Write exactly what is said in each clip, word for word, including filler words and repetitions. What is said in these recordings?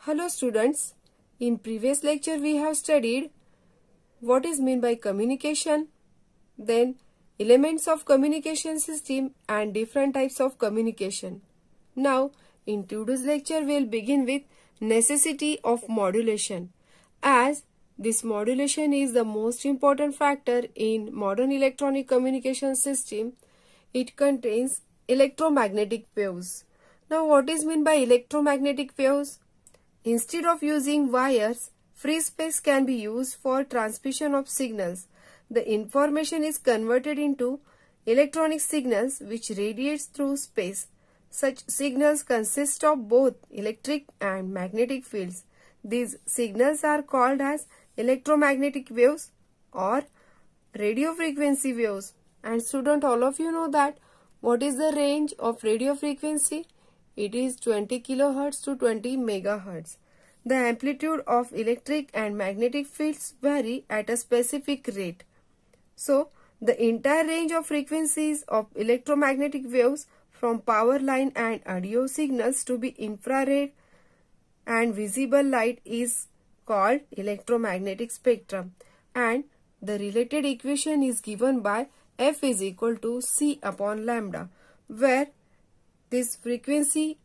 Hello students, in previous lecture we have studied what is meant by communication, then elements of communication system and different types of communication. Now in today's lecture we will begin with necessity of modulation, as this modulation is the most important factor in modern electronic communication system. It contains electromagnetic waves. Now what is meant by electromagnetic waves? Instead of using wires, free space can be used for transmission of signals. The information is converted into electronic signals which radiates through space. Such signals consist of both electric and magnetic fields. These signals are called as electromagnetic waves or radio frequency waves. And student, all of you know that what is the range of radio frequency? It is twenty kilohertz to twenty megahertz. The amplitude of electric and magnetic fields vary at a specific rate. So, the entire range of frequencies of electromagnetic waves from power line and audio signals to be infrared and visible light is called electromagnetic spectrum, and the related equation is given by F is equal to C upon lambda, where this frequency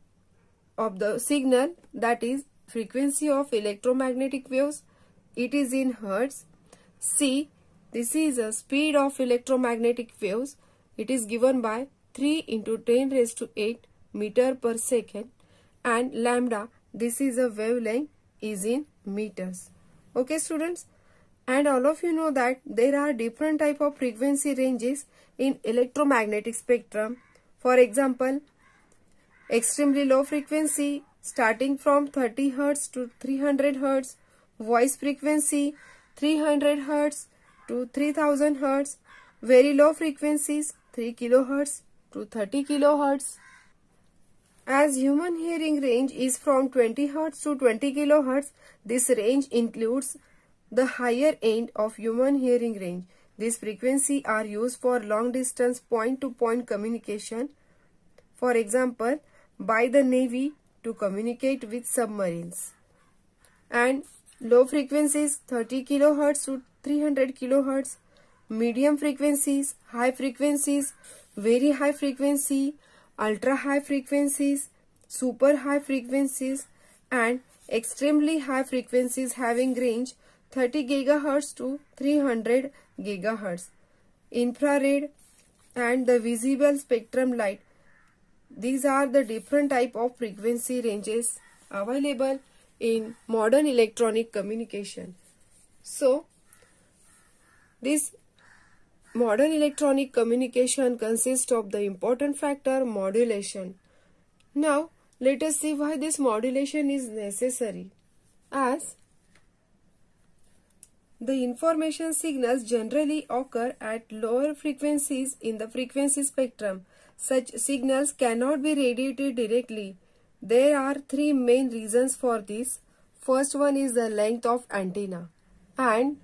of the signal, that is frequency of electromagnetic waves, it is in hertz. C, this is a speed of electromagnetic waves, it is given by three into ten raised to eight meter per second, and lambda, this is a wavelength, is in meters. Okay students, and all of you know that there are different type of frequency ranges in electromagnetic spectrum. For example, extremely low frequency starting from thirty hertz to three hundred hertz, voice frequency three hundred hertz to three thousand hertz, very low frequencies three kilohertz to thirty kilohertz. As human hearing range is from twenty hertz to twenty kilohertz, this range includes the higher end of human hearing range. These frequencies are used for long distance point-to-point communication. For example, by the Navy to communicate with submarines. And low frequencies thirty kilohertz to three hundred kilohertz, medium frequencies, high frequencies, very high frequency, ultra high frequencies, super high frequencies, and extremely high frequencies having range thirty gigahertz to three hundred gigahertz, infrared and the visible spectrum light. These are the different type of frequency ranges available in modern electronic communication. So, this modern electronic communication consists of the important factor modulation. Now, let us see why this modulation is necessary. As the information signals generally occur at lower frequencies in the frequency spectrum. Such signals cannot be radiated directly. There are three main reasons for this. First one is the length of antenna, and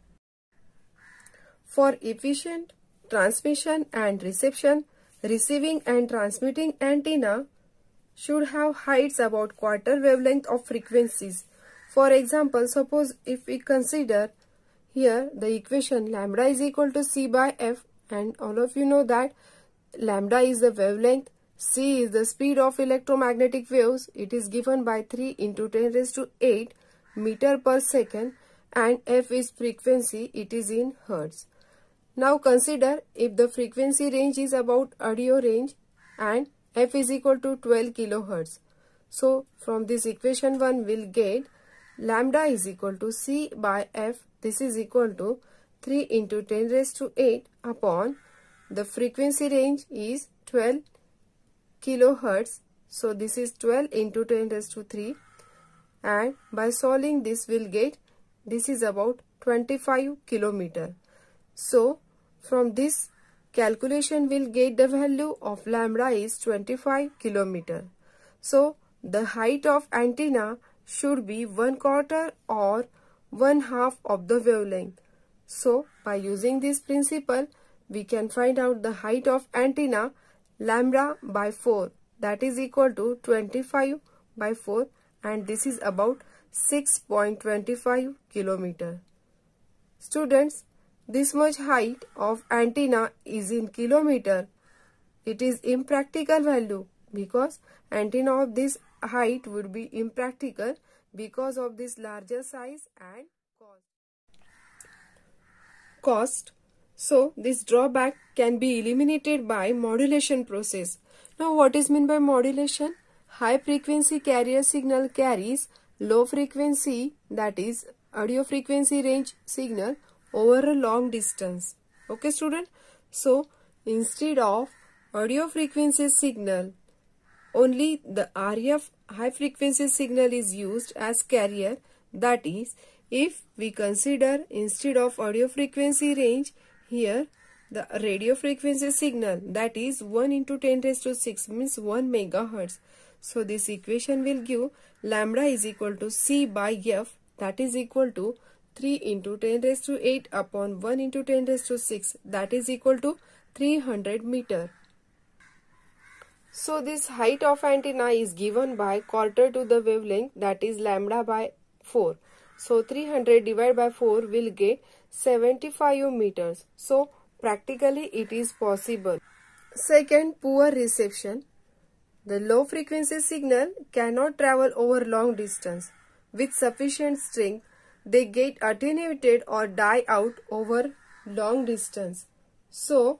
for efficient transmission and reception, receiving and transmitting antenna should have heights about quarter wavelength of frequencies. For example, suppose if we consider here the equation lambda is equal to C by F, and all of you know that lambda is the wavelength, C is the speed of electromagnetic waves, it is given by three into ten raised to eight meter per second, and F is frequency, it is in hertz. Now consider if the frequency range is about audio range and F is equal to twelve kilohertz. So from this equation one will get lambda is equal to C by F, this is equal to three into ten raised to eight upon the frequency range is twelve kilohertz. So this is twelve into ten raised to three, and by solving this will get, this is about twenty-five kilometer. So from this calculation will get the value of lambda is twenty-five kilometer. So the height of antenna should be one quarter or one half of the wavelength. So by using this principle, we can find out the height of antenna lambda by four, that is equal to twenty-five by four, and this is about six point two five kilometer. Students, this much height of antenna is in kilometer. It is impractical value because antenna of this height would be impractical because of this larger size and cost. Cost. So this drawback can be eliminated by modulation process. Now what is meant by modulation? High frequency carrier signal carries low frequency, that is audio frequency range signal over a long distance. Okay student? So instead of audio frequency signal, only the R F high frequency signal is used as carrier. That is, if we consider instead of audio frequency range here the radio frequency signal, that is one into ten raised to six, means one megahertz. So this equation will give lambda is equal to C by F, that is equal to three into ten raised to eight upon one into ten raised to six, that is equal to three hundred meter. So this height of antenna is given by quarter to the wavelength, that is lambda by four. So three hundred divided by four will get seventy-five meters. So practically it is possible. Second, poor reception. The low frequency signal cannot travel over long distance. With sufficient strength, they get attenuated or die out over long distance. So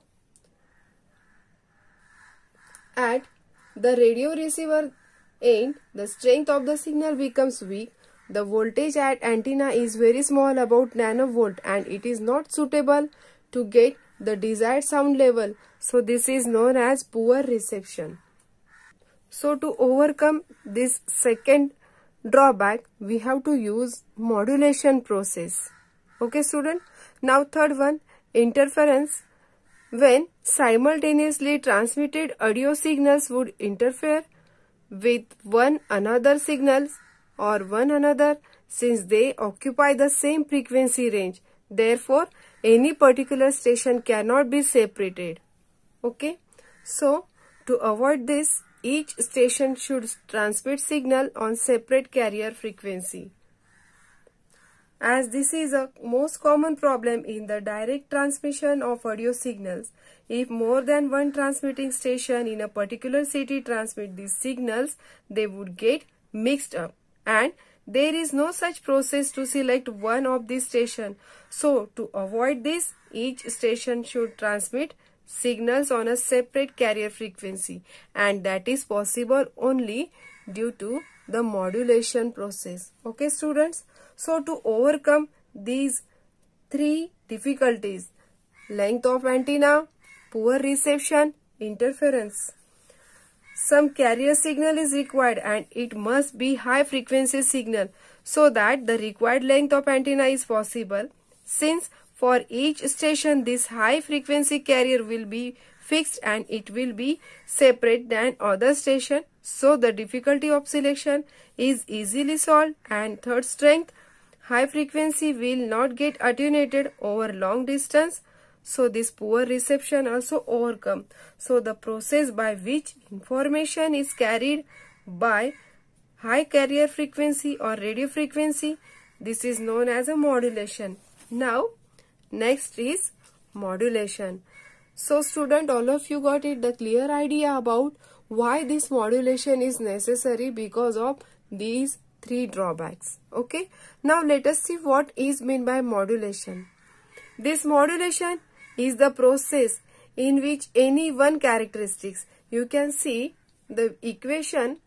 at the radio receiver end, the strength of the signal becomes weak. The voltage at antenna is very small, about nanovolt, and it is not suitable to get the desired sound level. So this is known as poor reception. So to overcome this second drawback, we have to use modulation process. Okay student? Now third one, interference. When simultaneously transmitted audio signals would interfere with one another signals or one another, since they occupy the same frequency range. Therefore, any particular station cannot be separated. Okay. So, to avoid this, each station should transmit signal on separate carrier frequency. As this is a most common problem in the direct transmission of audio signals, if more than one transmitting station in a particular city transmit these signals, they would get mixed up. And there is no such process to select one of these stations. So, to avoid this, each station should transmit signals on a separate carrier frequency, and that is possible only due to the modulation process. Okay students? So, to overcome these three difficulties, length of antenna, poor reception, interference, some carrier signal is required and it must be high frequency signal so that the required length of antenna is possible. Since for each station this high frequency carrier will be fixed and it will be separate than other station, so the difficulty of selection is easily solved. And third strength, high frequency will not get attenuated over long distance. So this poor reception also overcome. So the process by which information is carried by high carrier frequency or radio frequency, this is known as a modulation. Now next is modulation. So student, all of you got it, the clear idea about why this modulation is necessary because of these three drawbacks. Okay. Now let us see what is meant by modulation. This modulation is the process in which any one characteristics, you can see the equation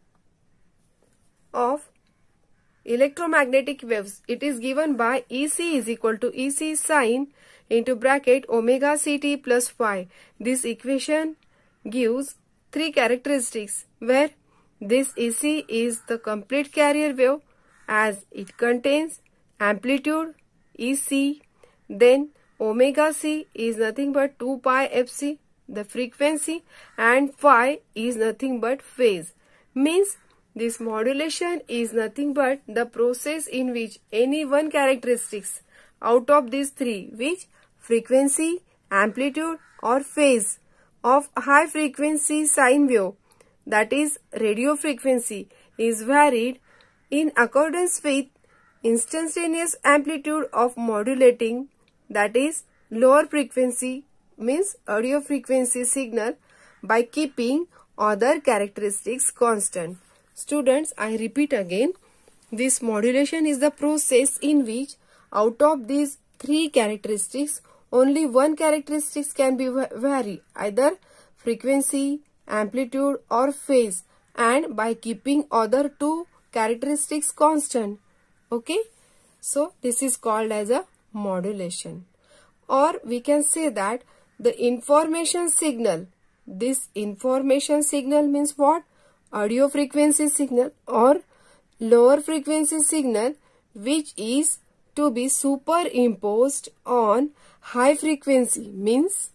of electromagnetic waves. It is given by E C is equal to E C sine into bracket omega ct plus phi. This equation gives three characteristics where this E C is the complete carrier wave as it contains amplitude E C, then omega c is nothing but two pi f c, the frequency, and phi is nothing but phase. Means this modulation is nothing but the process in which any one characteristics out of these three, which frequency, amplitude or phase of high frequency sine wave, that is radio frequency, is varied in accordance with instantaneous amplitude of modulating, that is lower frequency means audio frequency signal, by keeping other characteristics constant. Students, I repeat again, this modulation is the process in which out of these three characteristics only one characteristic can be vary, either frequency, amplitude or phase, and by keeping other two characteristics constant. Okay, so this is called as a modulation. Or we can say that the information signal, this information signal means what? Audio frequency signal or lower frequency signal, which is to be superimposed on high frequency, means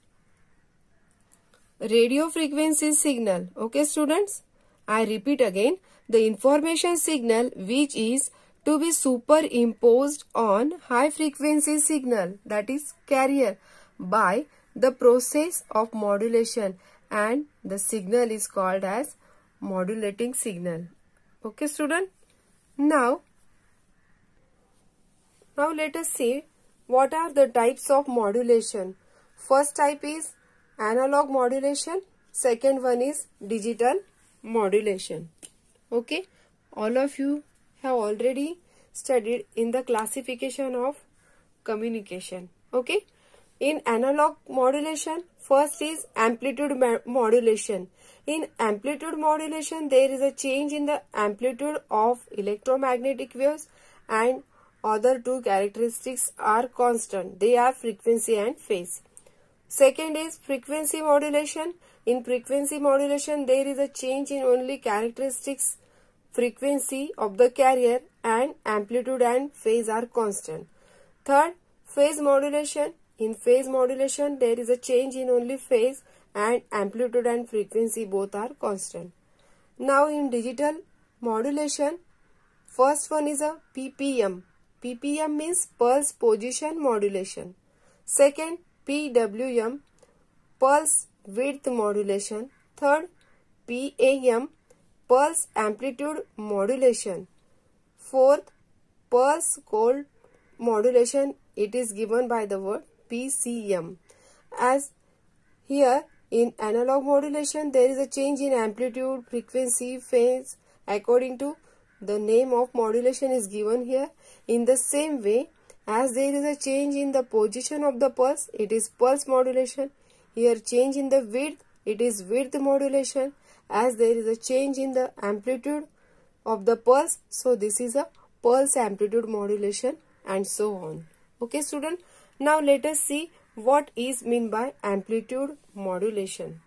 radio frequency signal. Okay students, I repeat again, the information signal which is to be superimposed on high frequency signal, that is carrier, by the process of modulation, and the signal is called as modulating signal. Okay student, now now let us see what are the types of modulation. First type is analog modulation, second one is digital modulation. Okay, all of you have already studied in the classification of communication. Okay, in analog modulation, first is amplitude modulation. In amplitude modulation, there is a change in the amplitude of electromagnetic waves, and other two characteristics are constant. They are frequency and phase. Second is frequency modulation. In frequency modulation, there is a change in only characteristics, frequency of the carrier, and amplitude and phase are constant. Third, phase modulation. In phase modulation, there is a change in only phase, and amplitude and frequency both are constant. Now in digital modulation, first one is a P P M. P P M means pulse position modulation. Second, P W M, pulse width modulation. Third, P A M, pulse amplitude modulation. Fourth, pulse code modulation. It is given by the word P C M. As here in analog modulation, there is a change in amplitude, frequency, phase according to the name of modulation is given here. In the same way, as there is a change in the position of the pulse, it is pulse modulation. Here change in the width, it is width modulation. As there is a change in the amplitude of the pulse, so this is a pulse amplitude modulation, and so on. Okay student, now let us see what is meant by amplitude modulation.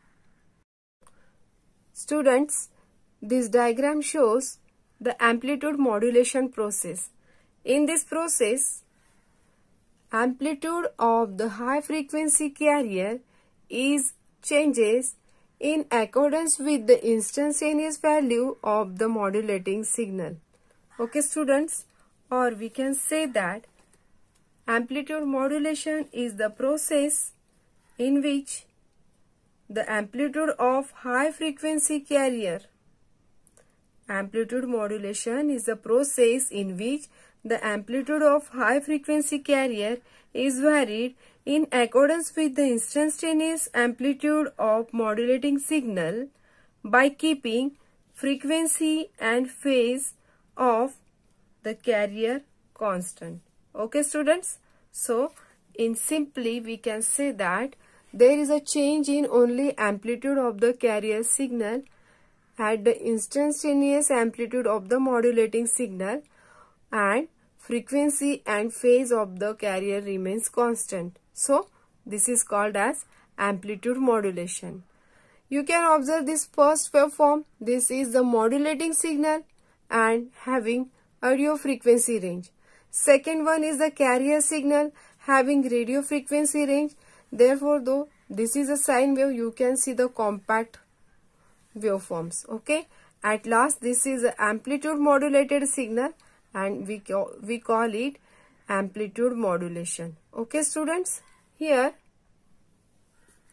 Students, this diagram shows the amplitude modulation process. In this process, amplitude of the high frequency carrier is changes in accordance with the instantaneous value of the modulating signal. Okay students, or we can say that amplitude modulation is the process in which the amplitude of high frequency carrier Amplitude modulation is the process in which the amplitude of high frequency carrier is varied in accordance with the instantaneous amplitude of modulating signal by keeping frequency and phase of the carrier constant. Okay students, so in simply we can say that there is a change in only amplitude of the carrier signal at the instantaneous amplitude of the modulating signal, and frequency and phase of the carrier remains constant. So this is called as amplitude modulation. You can observe this first waveform. This is the modulating signal and having audio frequency range. Second one is the carrier signal having radio frequency range. Therefore, though this is a sine wave, you can see the compact waveforms. Okay. At last, this is an amplitude modulated signal, and we call, we call it amplitude modulation. Okay, students. Here,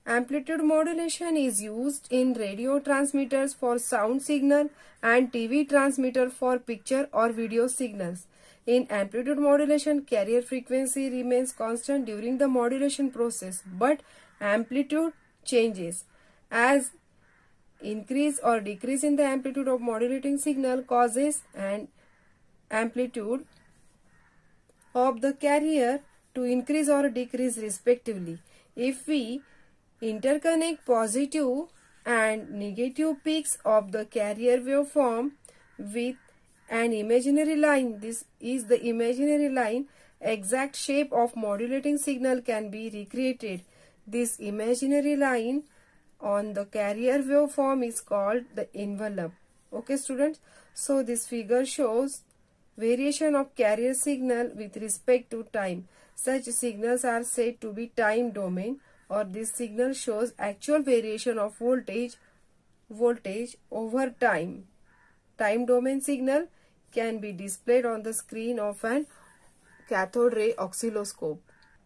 Amplitude modulation is used in radio transmitters for sound signal and T V transmitter for picture or video signals. In amplitude modulation, carrier frequency remains constant during the modulation process, but amplitude changes. As increase or decrease in the amplitude of modulating signal causes an amplitude of the carrier to increase or decrease respectively. If we interconnect positive and negative peaks of the carrier waveform with an imaginary line, this is the imaginary line, exact shape of modulating signal can be recreated. This imaginary line on the carrier waveform is called the envelope. Okay students, so this figure shows variation of carrier signal with respect to time. Such signals are said to be time domain, or this signal shows actual variation of voltage voltage over time. Time domain signal can be displayed on the screen of an cathode ray oscilloscope.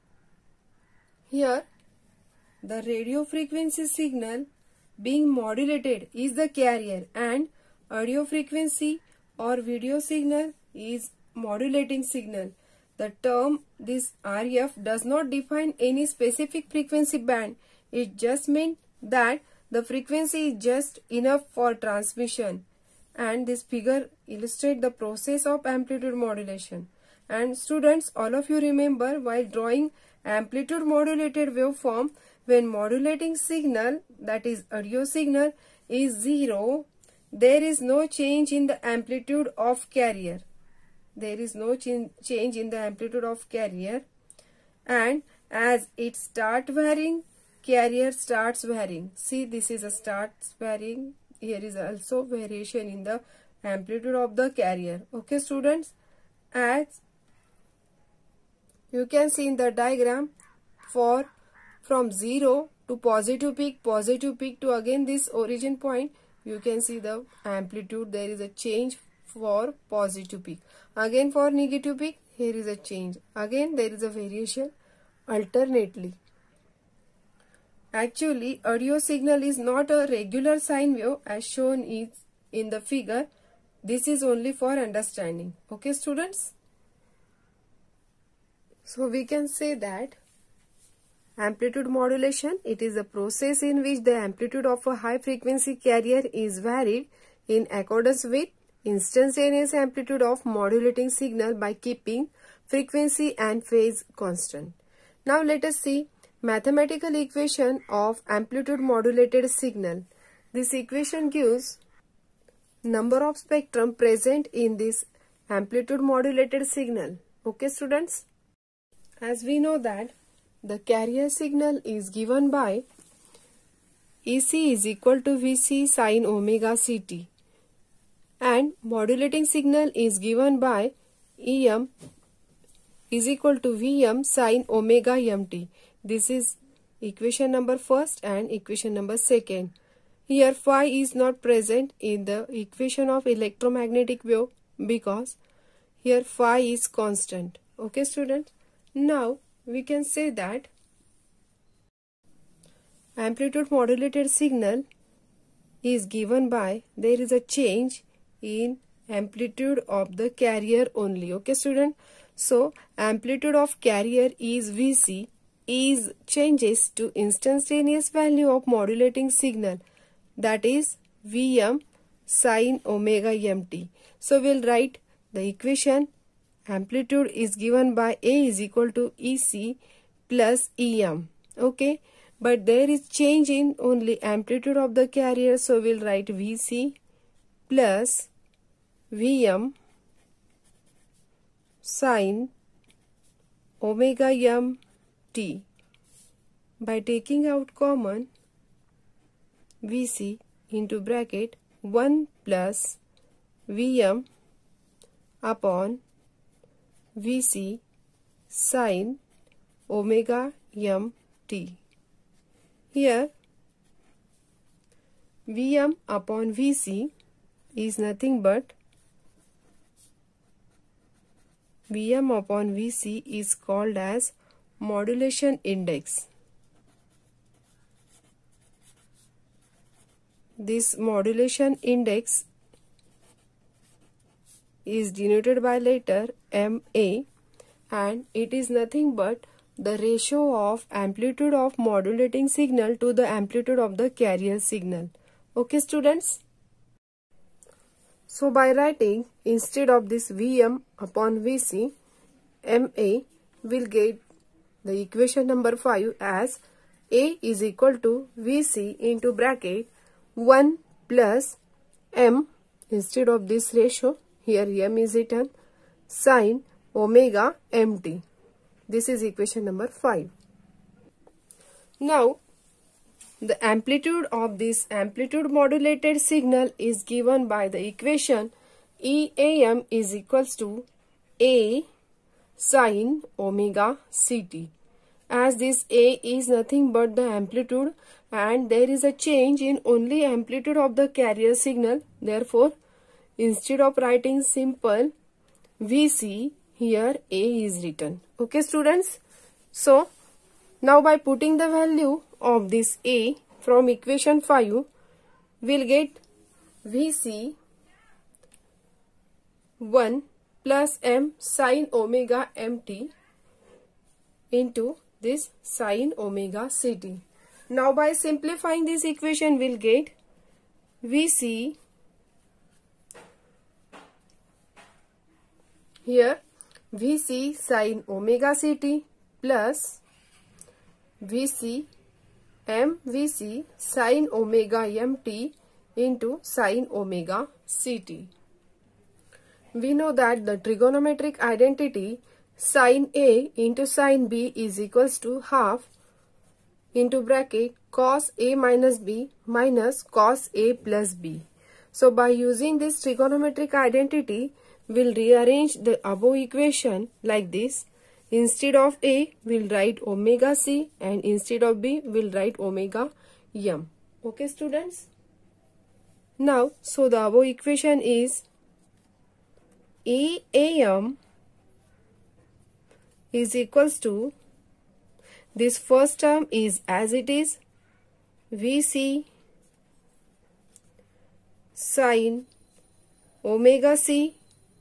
Here, the radio frequency signal being modulated is the carrier, and audio frequency or video signal is modulating signal. The term this R F does not define any specific frequency band. It just means that the frequency is just enough for transmission. And this figure illustrates the process of amplitude modulation. And students, all of you remember, while drawing amplitude modulated waveform, when modulating signal, that is audio signal, is zero, there is no change in the amplitude of carrier. There is no ch change in the amplitude of carrier, and as it starts varying, carrier starts varying. See, this is a starts varying. Here is also variation in the amplitude of the carrier. Okay students, as you can see in the diagram, for from zero to positive peak, positive peak to again this origin point, you can see the amplitude, there is a change for positive peak. Again for negative peak, here is a change. Again there is a variation alternately. Actually, audio signal is not a regular sine wave as shown is in the figure. This is only for understanding. Okay students? So we can say that amplitude modulation, it is a process in which the amplitude of a high frequency carrier is varied in accordance with instantaneous amplitude of modulating signal by keeping frequency and phase constant. Now let us see mathematical equation of amplitude modulated signal. This equation gives number of spectrum present in this amplitude modulated signal. Okay students? As we know that the carrier signal is given by E C is equal to V C sin omega C T, and modulating signal is given by E M is equal to V M sin omega M T. This is equation number first and equation number second. Here phi is not present in the equation of electromagnetic wave because here phi is constant. Okay students? Now we can say that amplitude modulated signal is given by there is a change in amplitude of the carrier only. Okay student? So amplitude of carrier is V C is changes to instantaneous value of modulating signal, that is V M sin omega M T. So we'll write the equation. Amplitude is given by A is equal to E C plus E M. Okay, but there is change in only amplitude of the carrier, so we'll write V C plus V M sin omega M T. By taking out common, V C into bracket one plus V M upon V C sin omega M T. Here V M upon V C is nothing but V M upon V C is called as modulation index. this modulation index is denoted by letter M A, and it is nothing but the ratio of amplitude of modulating signal to the amplitude of the carrier signal. Okay students? So by writing instead of this V M upon V C, M A will get the equation number five as A is equal to V C into bracket one plus M, instead of this ratio here M is written, sine omega mt. This is equation number five. Now the amplitude of this amplitude modulated signal is given by the equation E A M is equals to A sine omega ct. As this A is nothing but the amplitude and there is a change in only amplitude of the carrier signal, therefore instead of writing simple V C, here A is written. Okay students? So now by putting the value of this A from equation five, we'll get V C one plus M sine omega mt into this sine omega ct. Now by simplifying this equation, we'll get V C here V C sine omega ct plus V C M V C sine omega mt into sine omega ct. We know that the trigonometric identity sine A into sine B is equals to half into bracket cos A minus B minus cos A plus B. So by using this trigonometric identity, we'll rearrange the above equation like this. Instead of A, we'll write omega C, and instead of B, we'll write omega m. Okay students? Now, so the above equation is E A M is equals to, this first term is as it is, V C sine omega C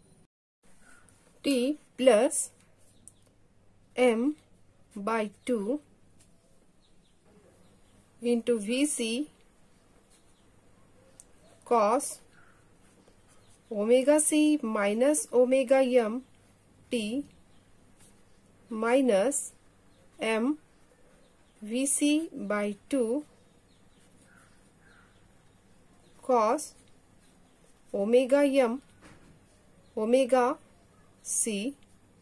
t plus M by two into V C cos omega C minus omega m t minus M V C by two cos omega m omega C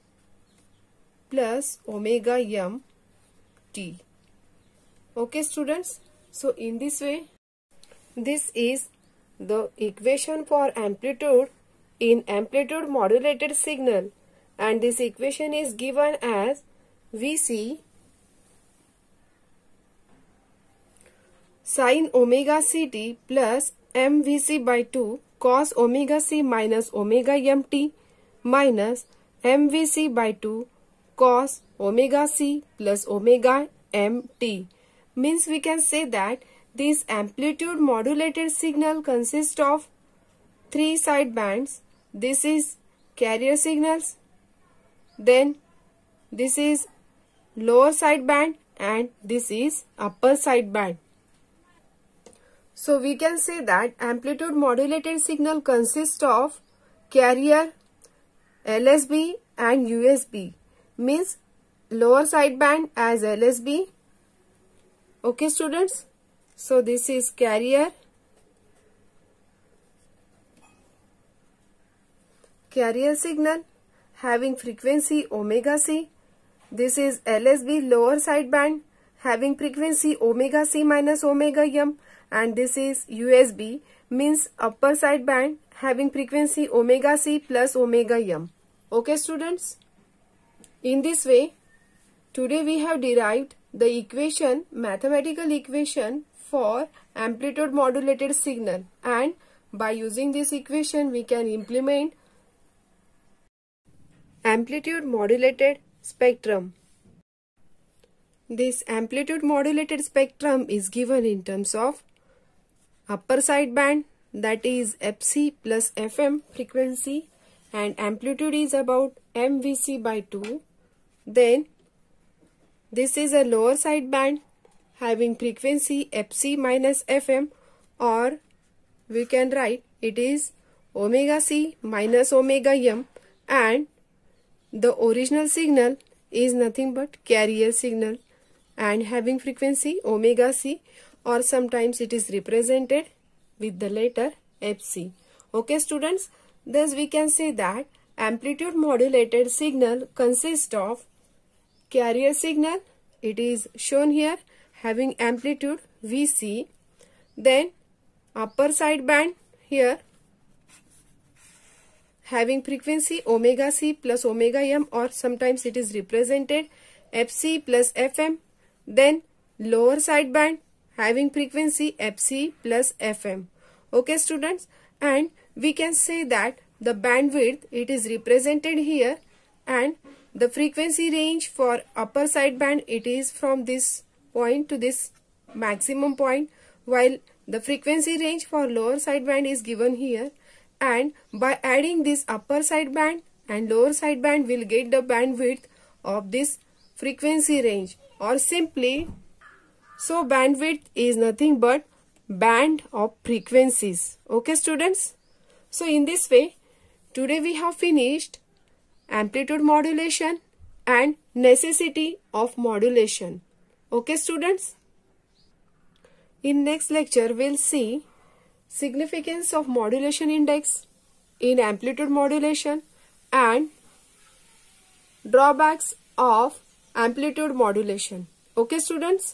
plus omega m t. Okay students? So in this way, this is the equation for amplitude in amplitude modulated signal, and this equation is given as V C sine omega ct plus M V C by two cos omega C minus omega mt minus M V C by two cos omega C plus omega mt. Means we can say that this amplitude modulated signal consists of three side bands. This is carrier signals, then this is lower side band, and this is upper side band. So we can say that amplitude modulated signal consists of carrier, L S B and U S B. Means lower side band as L S B. Okay students? So this is carrier, carrier signal having frequency omega C. This is L S B lower side band having frequency omega C minus omega m, and this is U S B means upper side band having frequency omega C plus omega m. Okay students? In this way, today we have derived the equation, mathematical equation for amplitude modulated signal, and by using this equation we can implement amplitude modulated spectrum. This amplitude modulated spectrum is given in terms of upper sideband, that is F C plus F M frequency, and amplitude is about M V C by two. Then this is a lower sideband having frequency F C minus F M, or we can write it is omega C minus omega M, and the original signal is nothing but carrier signal and having frequency omega C, or sometimes it is represented with the letter F C. Okay students, thus we can say that amplitude modulated signal consists of carrier signal, it is shown here having amplitude V C, then upper sideband here having frequency omega C plus omega M, or sometimes it is represented F C plus F M, then lower sideband having frequency F C plus F M. Okay students, and we can say that the bandwidth, it is represented here, and the frequency range for upper sideband, it is from this point to this maximum point, while the frequency range for lower sideband is given here, and by adding this upper sideband and lower sideband will get the bandwidth of this frequency range, or simply, so bandwidth is nothing but band of frequencies. Okay students, so in this way today we have finished amplitude modulation and necessity of modulation. Okay students, in next lecture we'll see significance of modulation index in amplitude modulation and drawbacks of amplitude modulation. Okay students,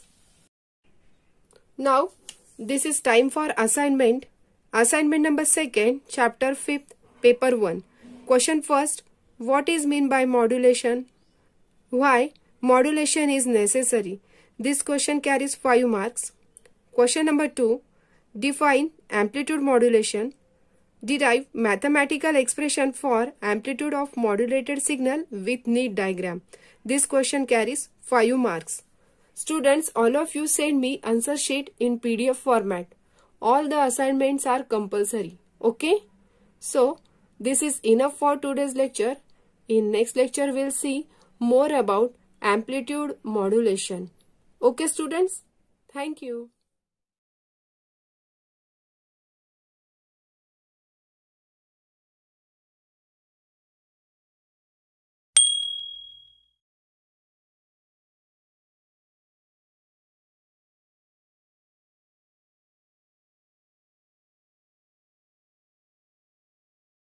now this is time for assignment. Assignment number second, chapter fifth, paper one. Question first, what is mean by modulation? Why modulation is necessary? This question carries five marks. Question number two, define amplitude modulation. Derive mathematical expression for amplitude of modulated signal with need diagram. This question carries five marks. Students, all of you send me answer sheet in P D F format. All the assignments are compulsory. Okay? So, this is enough for today's lecture. In next lecture, we'll see more about amplitude modulation. Okay students? Thank you.